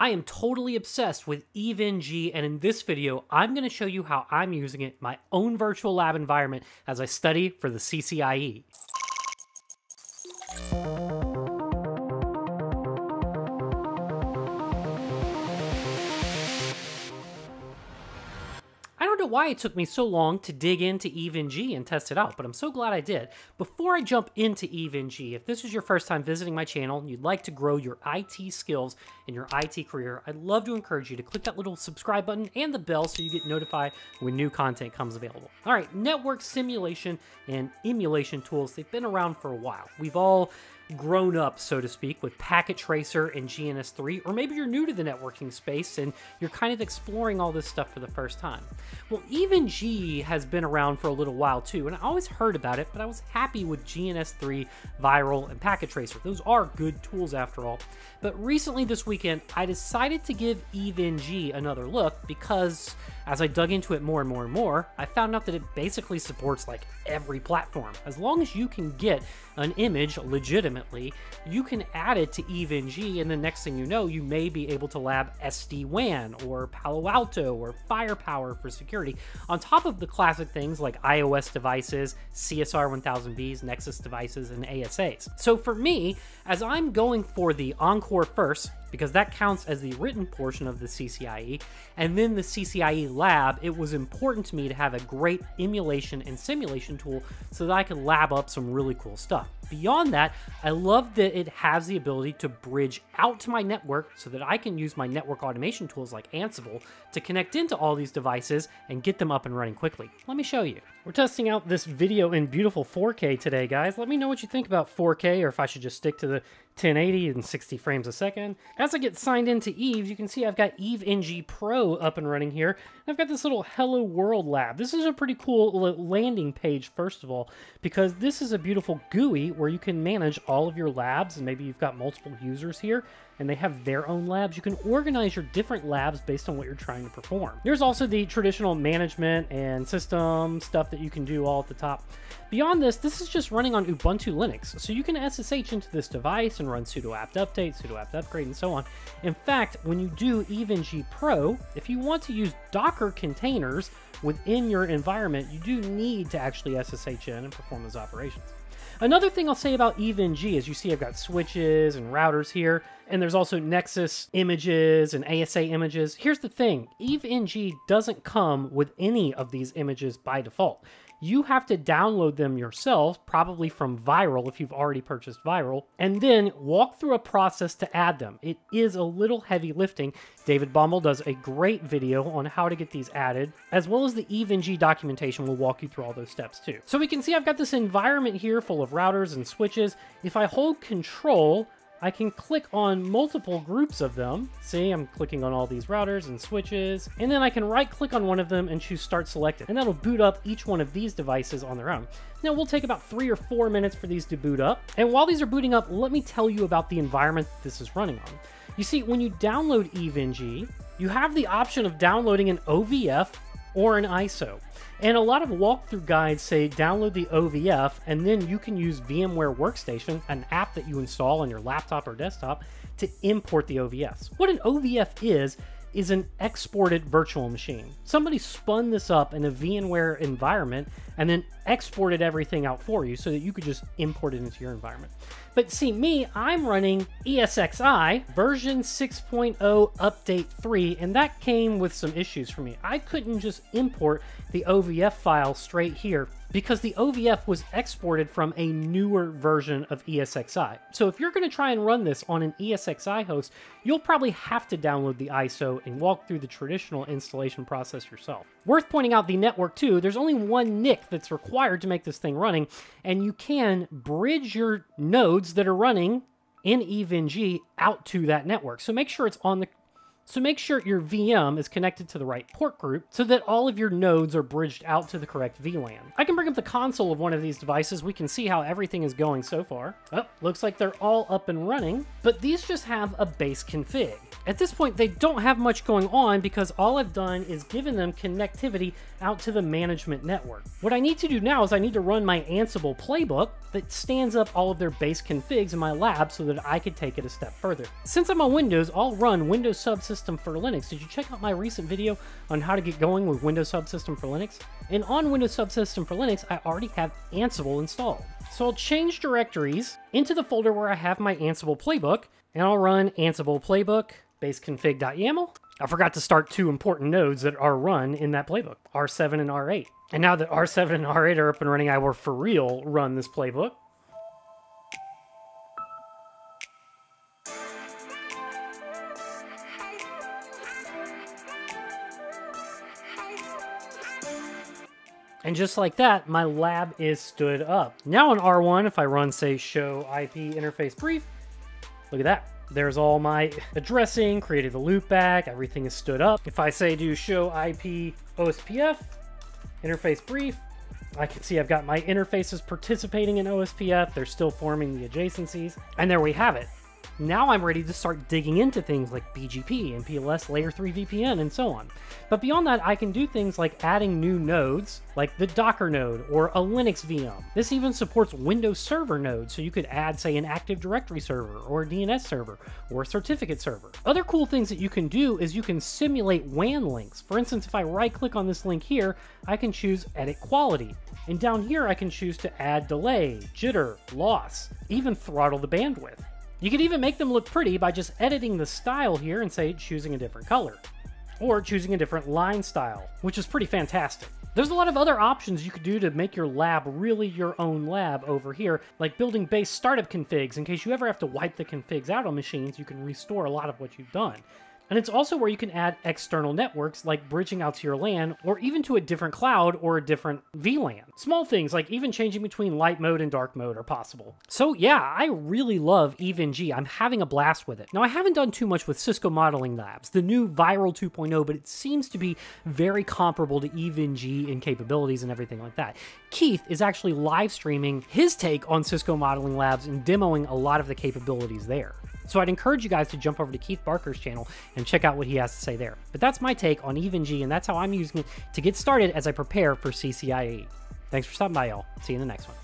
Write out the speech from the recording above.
I am totally obsessed with EVE-NG, and in this video, I'm going to show you how I'm using it in my own virtual lab environment as I study for the CCIE. I don't know why it took me so long to dig into EVE-NG and test it out, but I'm so glad I did. Before I jump into EVE-NG, if this is your first time visiting my channel and you'd like to grow your IT skills in your IT career, I'd love to encourage you to click that little subscribe button and the bell so you get notified when new content comes available. All right, network simulation and emulation tools, they've been around for a while. We've all grown up, so to speak, with Packet Tracer and GNS3, or maybe you're new to the networking space and you're kind of exploring all this stuff for the first time. Well, EVE-NG has been around for a little while too, and I always heard about it, but I was happy with GNS3, Viral, and Packet Tracer. Those are good tools after all. But recently this weekend, I decided to give EVE-NG another look because as I dug into it more and more, I found out that it basically supports like every platform. As long as you can get an image legitimately, you can add it to EVE-NG, and the next thing you know, you may be able to lab SD-WAN or Palo Alto or Firepower for security, on top of the classic things like iOS devices, CSR 1000Bs, Nexus devices, and ASAs. So for me, as I'm going for the Encore first, because that counts as the written portion of the CCIE, and then the CCIE lab, it was important to me to have a great emulation and simulation tool so that I could lab up some really cool stuff. Beyond that, I love that it has the ability to bridge out to my network so that I can use my network automation tools like Ansible to connect into all these devices and get them up and running quickly. Let me show you. We're testing out this video in beautiful 4K today, guys. Let me know what you think about 4K, or if I should just stick to the 1080 and 60 frames a second. As I get signed into EVE, you can see I've got EVE-NG Pro up and running here. I've got this little Hello World lab. This is a pretty cool landing page, first of all, because this is a beautiful GUI where you can manage all of your labs, and maybe you've got multiple users here and they have their own labs. You can organize your different labs based on what you're trying to perform. There's also the traditional management and system stuff that you can do all at the top. Beyond this, this is just running on Ubuntu Linux, so you can SSH into this device and run sudo apt update, sudo apt upgrade, and so on. In fact, when you do EVE-NG Pro, if you want to use Docker containers within your environment, you do need to actually SSH in and perform those operations. Another thing I'll say about EVE-NG is you see I've got switches and routers here, and there's also Nexus images and ASA images. Here's the thing, EVE-NG doesn't come with any of these images by default. You have to download them yourself, probably from Viral if you've already purchased Viral, and then walk through a process to add them. It is a little heavy lifting. David Baumel does a great video on how to get these added, as well as the EVE-NG documentation will walk you through all those steps too. So we can see I've got this environment here full of routers and switches. If I hold Control, I can click on multiple groups of them. See, I'm clicking on all these routers and switches, and then I can right-click on one of them and choose Start Selected, and that'll boot up each one of these devices on their own. Now, we'll take about 3 or 4 minutes for these to boot up, and while these are booting up, let me tell you about the environment this is running on. You see, when you download EVE-NG, you have the option of downloading an OVF or an ISO. And a lot of walkthrough guides say download the OVF, and then you can use VMware Workstation, an app that you install on your laptop or desktop, to import the OVFs. What an OVF is an exported virtual machine. Somebody spun this up in a VMware environment and then exported everything out for you so that you could just import it into your environment. But see me, I'm running ESXi version 6.0 update 3, and that came with some issues for me. I couldn't just import the OVF file straight here because the OVF was exported from a newer version of ESXi. So if you're going to try and run this on an ESXi host, you'll probably have to download the ISO and walk through the traditional installation process yourself. Worth pointing out the network too, there's only one NIC that's required to make this thing running, and you can bridge your nodes that are running in EVE-NG out to that network. So make sure it's on the So make sure your VM is connected to the right port group so that all of your nodes are bridged out to the correct VLAN. I can bring up the console of one of these devices. We can see how everything is going so far. Oh, looks like they're all up and running, but these just have a base config. At this point, they don't have much going on because all I've done is given them connectivity out to the management network. What I need to do now is I need to run my Ansible playbook that stands up all of their base configs in my lab so that I could take it a step further. Since I'm on Windows, I'll run Windows Subsystem for Linux. Did you check out my recent video on how to get going with Windows Subsystem for Linux? And on Windows Subsystem for Linux, I already have Ansible installed. So I'll change directories into the folder where I have my Ansible playbook, and I'll run Ansible playbook baseconfig.yaml. I forgot to start two important nodes that are run in that playbook, R7 and R8. And now that R7 and R8 are up and running, I will for real run this playbook. And just like that, my lab is stood up. Now on R1, if I run, say, show IP interface brief, look at that. There's all my addressing, created the loopback, everything is stood up. If I say do show IP OSPF, interface brief, I can see I've got my interfaces participating in OSPF. They're still forming the adjacencies. And there we have it. Now I'm ready to start digging into things like BGP, MPLS, Layer 3 VPN, and so on. But beyond that, I can do things like adding new nodes, like the Docker node or a Linux VM. This even supports Windows Server nodes, so you could add, say, an Active Directory server or a DNS server or a certificate server. Other cool things that you can do is you can simulate WAN links. For instance, if I right-click on this link here, I can choose Edit Quality. And down here, I can choose to add delay, jitter, loss, even throttle the bandwidth. You could even make them look pretty by just editing the style here and, say, choosing a different color. Or choosing a different line style, which is pretty fantastic. There's a lot of other options you could do to make your lab really your own lab over here, like building base startup configs. In case you ever have to wipe the configs out on machines, you can restore a lot of what you've done. And it's also where you can add external networks, like bridging out to your LAN, or even to a different cloud or a different VLAN. Small things like even changing between light mode and dark mode are possible. So yeah, I really love EVE-NG. I'm having a blast with it. Now, I haven't done too much with Cisco Modeling Labs, the new Viral 2.0, but it seems to be very comparable to EVE-NG in capabilities and everything like that. Keith is actually live streaming his take on Cisco Modeling Labs and demoing a lot of the capabilities there. So I'd encourage you guys to jump over to Keith Barker's channel and check out what he has to say there. But that's my take on EVE-NG, and that's how I'm using it to get started as I prepare for CCIE. Thanks for stopping by, y'all. See you in the next one.